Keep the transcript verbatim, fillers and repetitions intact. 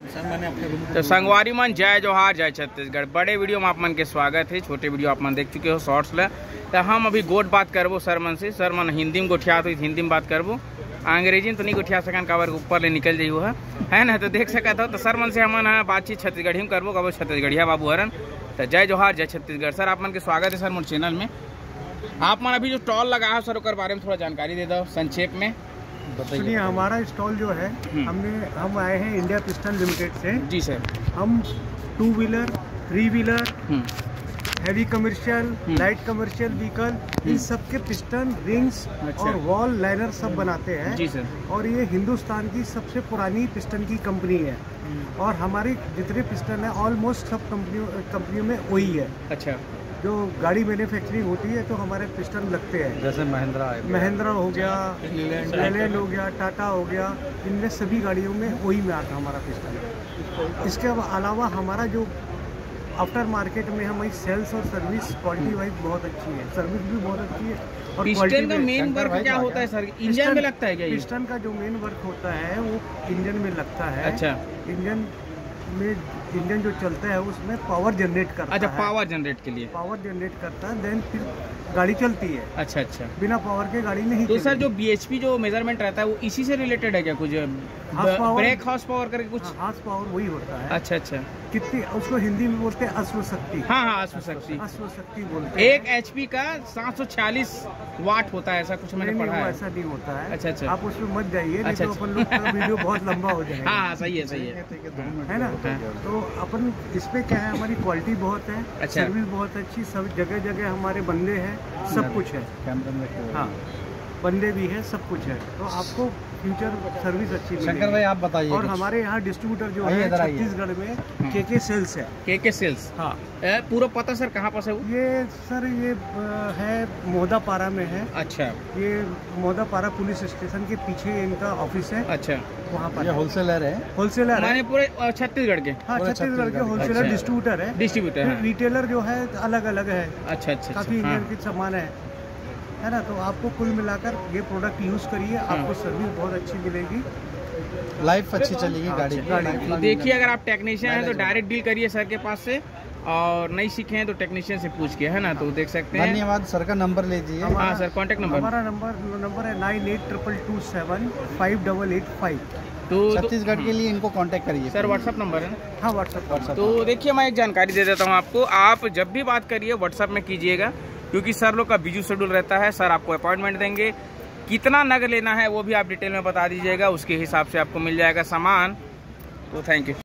तो संगवारी मन जय जोहार जय छत्तीसगढ़। बड़े वीडियो में आप मन के स्वागत है, छोटे वीडियो आप मन देख चुके हो शॉर्ट्स ले। तो हम अभी गोट बात करबो सर मन से। सर मन हिंदी में गोठिया तो हिंदी में बात करबो, अंग्रेजी में तो नहीं गोठिया सकन काबर ऊपर ले निकल जाइयो है है ना। तो देख सकत हो तो सर मन से हमन बातचीत छत्तीसगढ़ी में करबो, कबो छत्तीसगढ़िया बाबू हरन। तो जय जोहार जय छत्तीसगढ़। सर आप मन के स्वागत है सर मोर चैनल में। आप मन अभी जो स्टॉल लगा है सर ओकर बारे में थोड़ा जानकारी दे दो संक्षेप में। सुनिए, हमारा स्टॉल जो है, हमने हम आए हैं इंडिया पिस्टन लिमिटेड से। जी सर। हम two wheeler, three wheeler, heavy commercial, light commercial vehicle, इन सब के पिस्टन, रिंग्स और वॉल लाइनर सब बनाते हैं। जी सर। और ये हिंदुस्तान की सबसे पुरानी पिस्टन की कंपनी है और हमारी जितने पिस्टन है ऑलमोस्ट सब कंपनियों कंपनियों में वही है। अच्छा। जो गाड़ी मैन्युफैक्चरिंग होती है तो हमारे पिस्टन लगते हैं, जैसे महिंद्रा महिंद्रा हो गया, लेलैंड हो गया, टाटा हो गया, इनमें सभी गाड़ियों में वही में आता हमारा पिस्टन। इसके अलावा हमारा जो आफ्टर मार्केट में हमारी सेल्स और सर्विस क्वालिटी वाइज बहुत अच्छी है, सर्विस भी बहुत अच्छी है। और पिस्टन का मेन वर्क क्या होता है सर? इंजन में लगता है क्या? पिस्टन का जो मेन वर्क होता है वो इंजन में लगता है। अच्छा। इंजन में इंजन जो चलता है उसमें पावर जनरेट करता है। अच्छा, पावर जनरेट के लिए पावर जनरेट करता है, देन फिर गाड़ी चलती है। अच्छा अच्छा। बिना पावर के गाड़ी नहीं। तो सर जो बीएचपी जो मेजरमेंट रहता है वो इसी से रिलेटेड है क्या? कुछ ब्रेक हॉर्स पावर करके कुछ हॉर्स पावर वही होता है। अच्छा अच्छा। कितनी उसको हिंदी में बोलते हैं अश्वशक्ति। हाँ हाँ, अश्वशक्ति अश्वशक्ति बोलते हैं। एक एचपी का सात सौ छियालीस वाट होता है, ऐसा कुछ मैंने पढ़ा है। ऐसा नहीं होता है। अच्छा अच्छा। आप उसमें मत जाइए, अच्छा, तो अपन लोग का वीडियो बहुत लंबा हो जाएगा। हाँ सही है सही है है ना। तो अपन इस पे क्या है, हमारी क्वालिटी बहुत है। अच्छा। सर्विस बहुत अच्छी, सब जगह जगह हमारे बंदे हैं, सब कुछ है। हाँ, बंदे भी है, सब कुछ है। तो आपको फ्यूचर सर्विस अच्छी मिलेगी। शंकर भाई आप बताइए। और हमारे यहाँ डिस्ट्रीब्यूटर जो है छत्तीसगढ़ में केके सेल्स है। केके सेल्स, हाँ। पूरा पता सर कहाँ पर है वो? ये सर ये है मोदापारा में है। अच्छा। ये मोदापारा पुलिस स्टेशन के पीछे इनका ऑफिस है। अच्छा। वहाँ पर होलसेलर है। होलसेलर माने पूरे छत्तीसगढ़ के? हाँ, छत्तीसगढ़ के होलसेलर डिस्ट्रीब्यूटर है। डिस्ट्रीब्यूटर। रिटेलर जो है अलग अलग है। अच्छा अच्छा। काफी इंडियन के सामान है है ना। तो आपको कुल मिलाकर ये प्रोडक्ट यूज करिए, आपको सर्विस बहुत अच्छी मिलेगी, लाइफ अच्छी चलेगी गाड़ी की। देखिए, अगर आप टेक्नीशियन हैं तो डायरेक्ट डील करिए सर के पास से, और नहीं सीखे हैं तो टेक्नीशियन से पूछ के, है ना। तो देख सकते हैं। धन्यवाद। सर का नंबर लीजिए। हाँ सर, कांटेक्ट नंबर। हमारा नंबर नंबर है nine eight triple two seven five double eight five. तो छत्तीसगढ़ के लिए इनको कांटेक्ट करिए सर। व्हाट्सअप नंबर है? हाँ, व्हाट्सअप व्हाट्सअप। तो देखिए, मैं एक जानकारी दे देता हूँ आपको। आप जब भी बात करिए व्हाट्सअप में कीजिएगा, क्योंकि सर लोग का बिजी शेड्यूल रहता है। सर आपको अपॉइंटमेंट देंगे, कितना नग लेना है वो भी आप डिटेल में बता दीजिएगा, उसके हिसाब से आपको मिल जाएगा सामान। तो थैंक यू।